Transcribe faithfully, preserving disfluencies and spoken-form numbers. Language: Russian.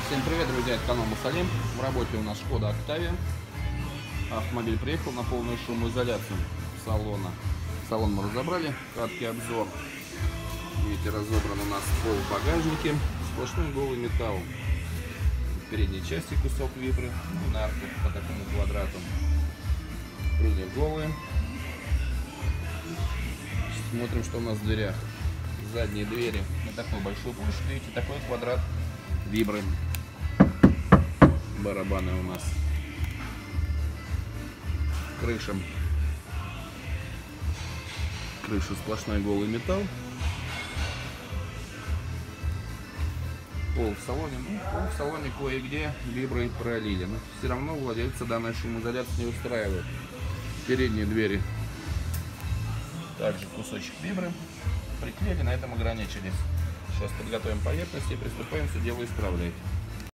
Всем привет, друзья, это канал Мусалим. В работе у нас Шкода Октавия. Автомобиль приехал на полную шумоизоляцию салона. Салон мы разобрали, краткий обзор. Видите, разобран у нас пол в багажнике, сплошной голый металл. В передней части кусок вибры, ну, на арку по такому квадрату. Крылья голые. Смотрим, что у нас в дверях. Задние двери на такой большой пуш, видите, такой квадрат вибры. Барабаны у нас. Крыша. Крыша сплошной голый металл. Пол в салоне. Ну, пол в салоне кое-где виброй пролили. Но все равно владельца данной шумоизоляции не устраивает. Передние двери. Также кусочек вибры. Приклеили, на этом ограничились. Сейчас подготовим поверхность и приступаем все дело исправлять.